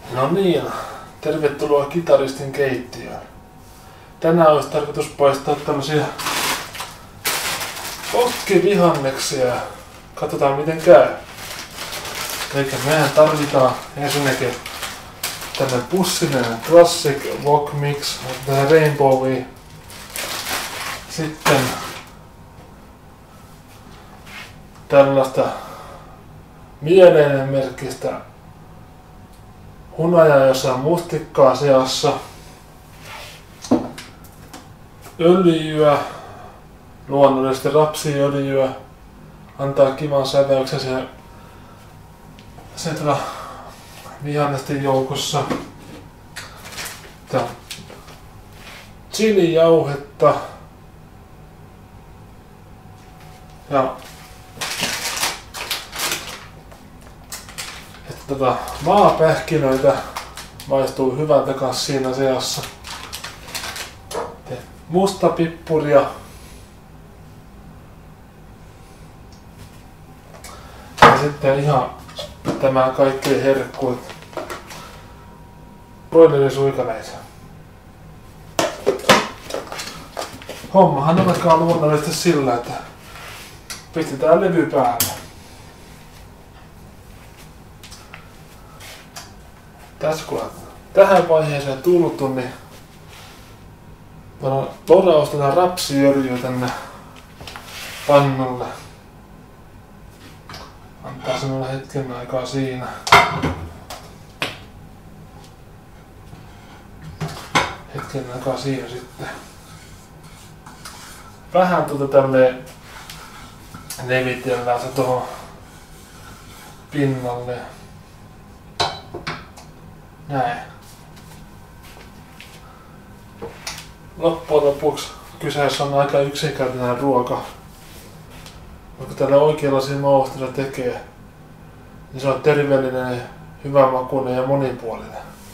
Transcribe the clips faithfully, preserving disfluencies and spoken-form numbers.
No niin, tervetuloa kitaristin keittiöön. Tänään olisi tarkoitus paistaa tämmösiä pokkivihanneksia. Katsotaan miten käy. Eikä mehän tarvitaan ensinnäkin tämmönen pussinen Classic Wok Mix, tähän Rainbowia. Sitten tällaista mieleinen merkkistä hunajaa, jossa on mustikkaa seassa, öljyä, luonnollisesti rapsiöljyä, antaa kivan säväyksen siellä siellä vihannesten joukossa. Tää chilijauhetta ja Tota, maapähkinöitä maistuu hyvältä kanssa siinä seassa. Mustapippuria. Ja sitten ihan tämä kaikkein herkkuut. Broilerisuikaleita. Hommahan alkaa luonnollisesti sillä, että pistetään levy päälle. Tässä kun on tähän vaiheeseen tultu, niin loraustetaan rapsiöljyä tänne pannulle. Antaa semmoinen hetken aikaa siinä. Hetken aikaa siinä sitten. Vähän tuota tälleen levitellään se tuohon pinnalle. Näin. Loppujen lopuksi kyseessä on aika yksinkertainen ruoka. Vaikka tällä oikeanlaisia mausteilla tekee, niin se on terveellinen, hyvänmakuinen ja monipuolinen.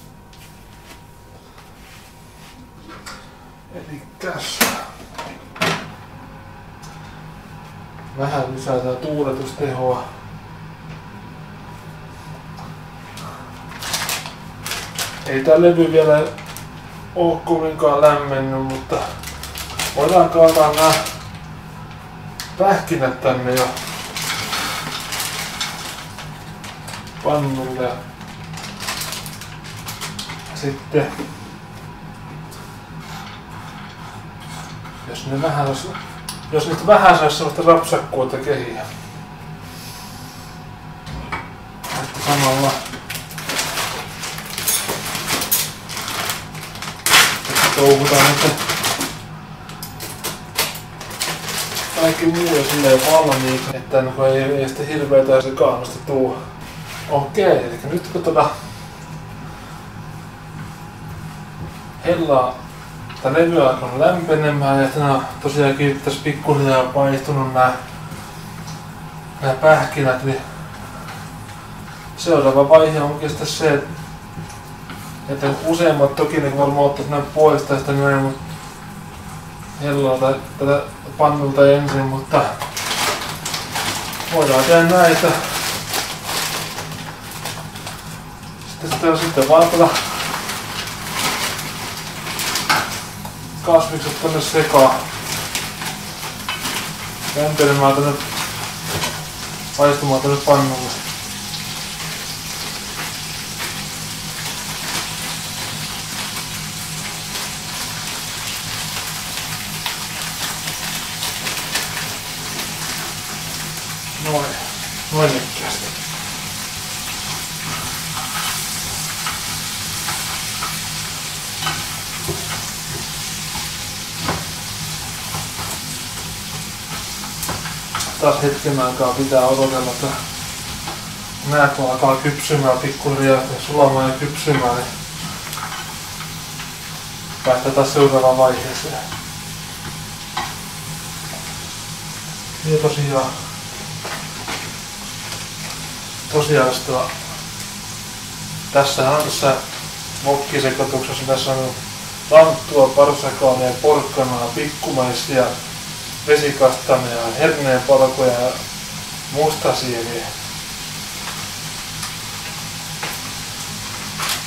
Elikkäs vähän lisätään tuuletustehoa. Ei tää levy vielä oo kovinkaan lämmennyt, mutta voidaan kaataa nää pähkinät tänne jo pannulle. Sitten jos ne vähän jos, jos niistä vähän saisi semmoista rapsakkuutta kehiä. Että samalla touhutaan nyt kaikki muu jo silleen valmiiksi, että ei, ei sitten hirveetä sekaannusta tuu. Okei, eli nyt kun tota hellaa tää levy alkaa lämpenemään ja tänään tosiaankin tässä pikkuhiljaa paistunut nää, nää pähkinät, niin seuraava vaihe onkin sitten se, että Että useimmat toki ne varmaan ottais näin pois tästä näin, mutta hellaa tätä pannulta ensin, mutta voidaan tehdä näitä. Sitten sitten, sitten vaan tätä kasvikset tänne sekaan. Lämpenemään tänne paistumaan tänne pannulle. Noin, noin nekkiästi. Taas hetken aikaa pitää odotella, että nää kun alkaa kypsymään pikkuhiljaa ja sulamaan ja kypsymään, niin päästään taas seuraavaan vaiheeseen. Ja tosiaan Tosiaan sitä, tässä on tässä wokkisekoituksessa, tässä on lanttua, parsakaalia, porkkanaa, pikkumaisia, vesikastania, herneenpalkoja ja mustasieniä.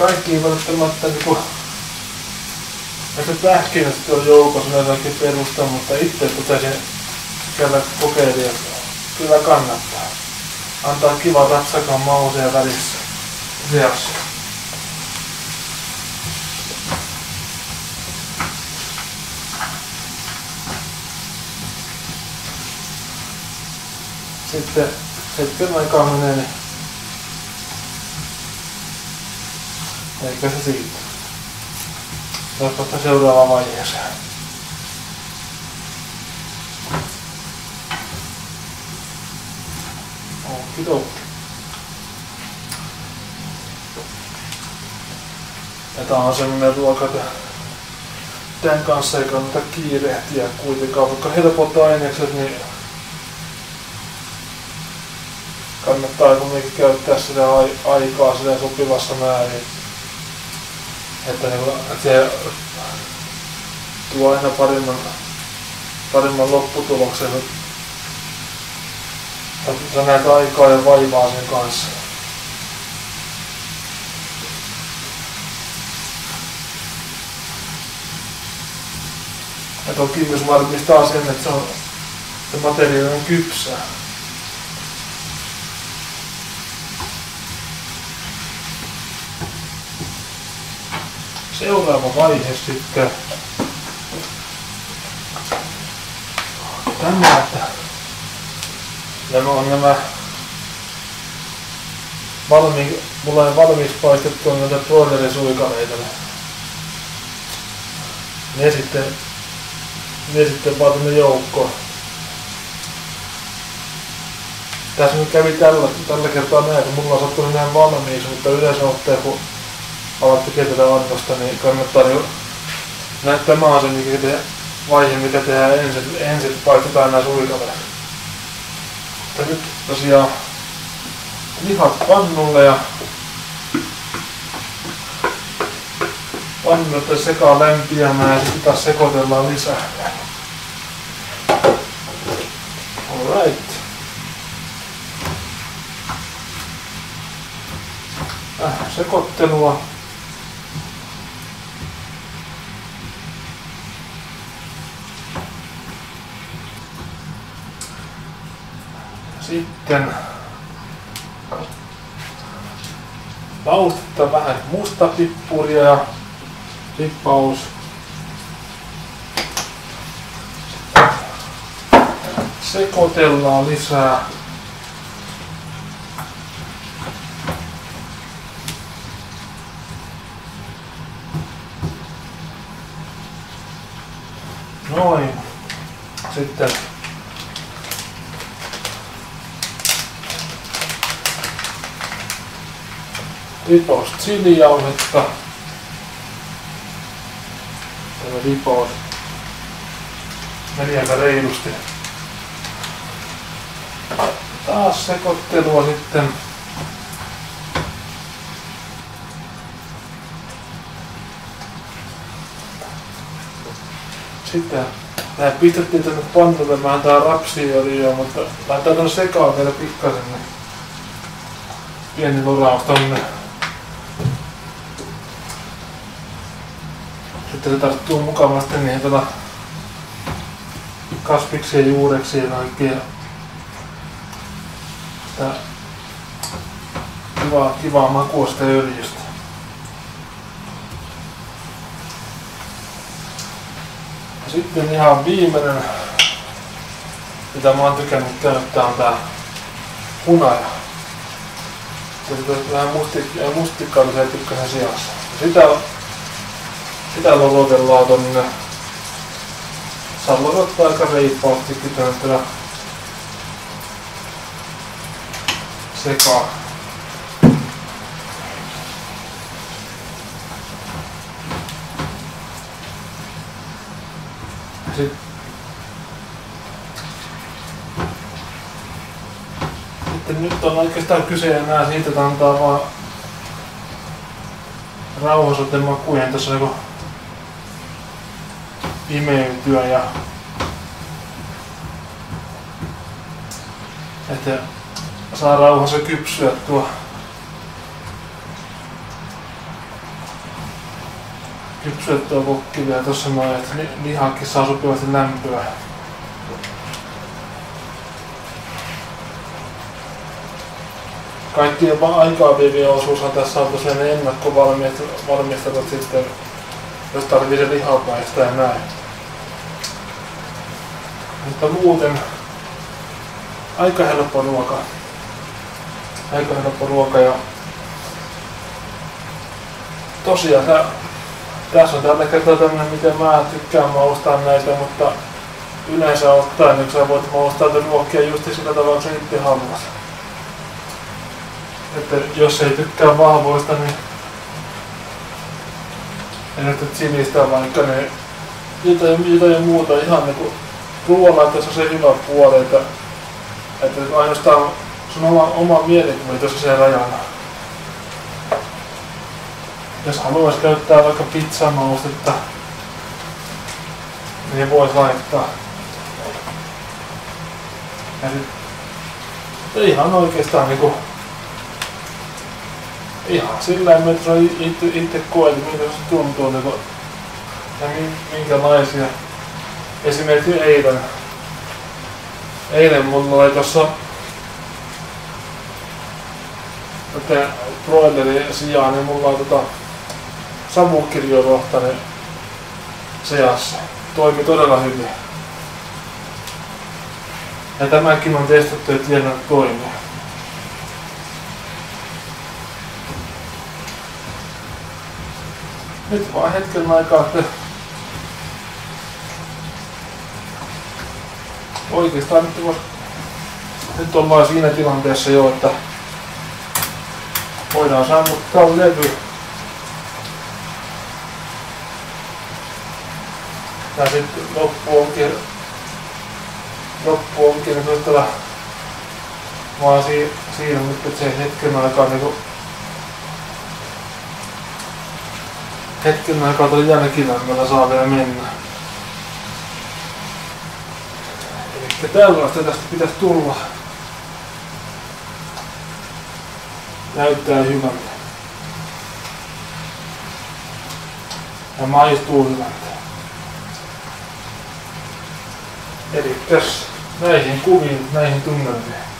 kaikki ei välttämättä niinku näitä pähkinästi on joukossa jotakin perusta, mutta itse pitäisin käydä kokeilemaan. Kyllä kannattaa. Antaa kiva rapsakan mausea välissä. Seassa. Sitten hetken aikaa menee, niin eikä se siitä. Lähdetään seuraavaan vaiheeseen. Okidokki. Ja tää on semmonen ruoka, että tän kanssa ei kannata kiirehtiä kuitenkaan, vaikka helpot ainekset, niin kannattaa kuitenkin käyttää sitä aikaa sitä sopivassa määrin. Että se tuo aina paremman, paremman lopputuloksen. Sä näet aikaa ja vaivaa sen kanssa. Ja toki myös varmistaa sen, että se, on, se materiaali on kypsää. Seuraava vaihe sitten tämä, että nämä on nämä valmi, mulla on valmiiksi paistettu näitä broilerisuikaleita. Ne sitten, ne sitten vaan tänne joukkoon. Tässä nyt kävi tällä, tällä kertaa näin, että mulla on sattunut näin valmiiksi, mutta yleensä ottaa kun alat tekemään tätä annosta, niin kannattaa jo nähdä, tämä on se vaihe, mitä tehdään ensin, ensin paistetaan nämä suikaleet. Mutta nyt tosiaan lihat pannulle ja pannulle sekaan lämpiämään ja sitten taas sekoitellaan lisää. Alright. Äh, sekoittelua. Sitten maustetta vähän mustapippuria ja pippaus. Sekoitellaan lisää. Noin. Sitten ripaus chilijauhetta. Tämä ripaus meni aika reilusti. Taas sekoittelua sitten. Sitten nää pistettiin tänne pannulle vähän tää rapsiöljyä, mutta laitetaan tonne sekaan vielä pikkasen. Pieni loraus tonne. Sitten se tarttuu mukavasti niihin tuota kasviksien juureksiin ja kaikkia sitä kivaa, kivaa makua sitä öljystä. Ja sitten ihan viimeinen, mitä mä oon tykännyt käyttää, on tää hunaja. Sitten vähän mustikkaaliseen pikkasen sijassa. Sitä Sitä lolotellaan tonne. Saa lolottaa aika reippaastikin tänne sekaan. Sitten, sitten nyt on oikeastaan kyse enää siitä, että antaa vaan rauhassa makujen tässä joku imeytyä ja että saa rauhassa kypsyä tuo kypsytettyä vokkia vielä tossa noin, että lihakin saa sopivasti lämpöä. Kaikkien aikaa vievien osuushan tässä on tosiaan ennakkovalmistetut sitten, jos tarvii se lihaa paistaa ja näin. Mutta muuten aika helppo ruoka. Aika helppo ruoka ja tosiaan tää, tässä on tällä kertaa tämmönen miten mä tykkään maustaa näitä, mutta yleensä ottaen niin sä voit maustaa ruokia just sillä tavalla, kun sä itse haluat. Että jos ei tykkää vahvoista, niin en nyt chilistä vaikka, niin jotain, jotain muuta ihan niinku ruoanlaitteessa on se hyvä puoli, että, että ainoastaan sun oma, oma mielikuva tuossa se rajana. Jos haluais käyttää vaikka pizzamaustetta, niin vois laittaa. Ja sit, ihan oikeastaan niinku ihan sillä tavalla, että sä itse, itse koet, miltä se tuntuu niinku, ja minkälaisia. Esimerkiksi eilen. Eilen mulla oli tossa broilerin sijaan, niin mulla on tota savukirjolohtainen seassa. Toimi todella hyvin. Ja tämäkin on testattu, että tiedän, että toimii. Nyt vaan hetken aikaa, että oikeastaan nyt, vois... nyt ollaan siinä tilanteessa jo, että voidaan sammuttaa levy. Ja sitten loppu onkin, loppu onkin niin koettava vaan si siinä nyt, että se hetken aikaa niinku hetken aikaa tuli jälkeen lämmöllä saa vielä mennä. Elikkä tällaista tästä pitäisi tulla. Näyttää hyvältä. Ja maistuu hyvältä. Elikkäs näihin kuviin, näihin tunnelmiin.